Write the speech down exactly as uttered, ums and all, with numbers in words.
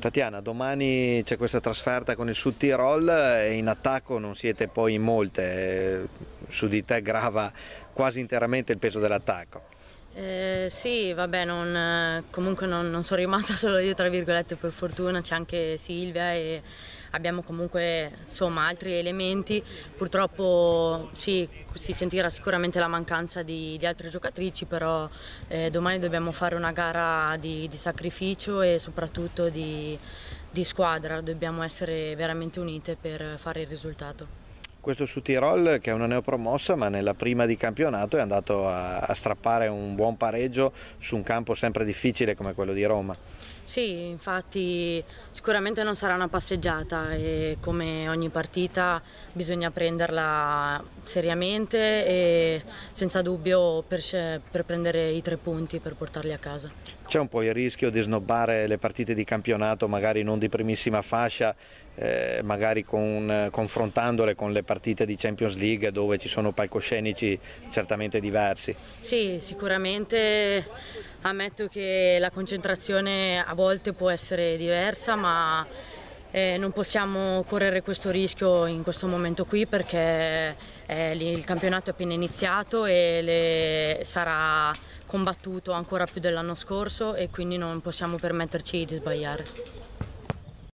Tatiana, domani c'è questa trasferta con il Südtirol e in attacco non siete poi in molte, su di te grava quasi interamente il peso dell'attacco. Eh, sì, vabbè, non, comunque non, non sono rimasta solo io, tra virgolette, per fortuna, c'è anche Silvia e abbiamo comunque insomma altri elementi. Purtroppo sì, si sentirà sicuramente la mancanza di, di altre giocatrici, però eh, domani dobbiamo fare una gara di, di sacrificio e soprattutto di, di squadra, dobbiamo essere veramente unite per fare il risultato. Questo Südtirol, che è una neopromossa, ma nella prima di campionato è andato a, a strappare un buon pareggio su un campo sempre difficile come quello di Roma. Sì, infatti sicuramente non sarà una passeggiata e come ogni partita bisogna prenderla seriamente e senza dubbio per, per prendere i tre punti per portarli a casa. C'è un po' il rischio di snobbare le partite di campionato, magari non di primissima fascia, eh, magari con, confrontandole con le partite di Champions League dove ci sono palcoscenici certamente diversi. Sì, sicuramente ammetto che la concentrazione a volte può essere diversa, ma eh, non possiamo correre questo rischio in questo momento qui perché eh, il campionato è appena iniziato e le, sarà combattuto ancora più dell'anno scorso e quindi non possiamo permetterci di sbagliare.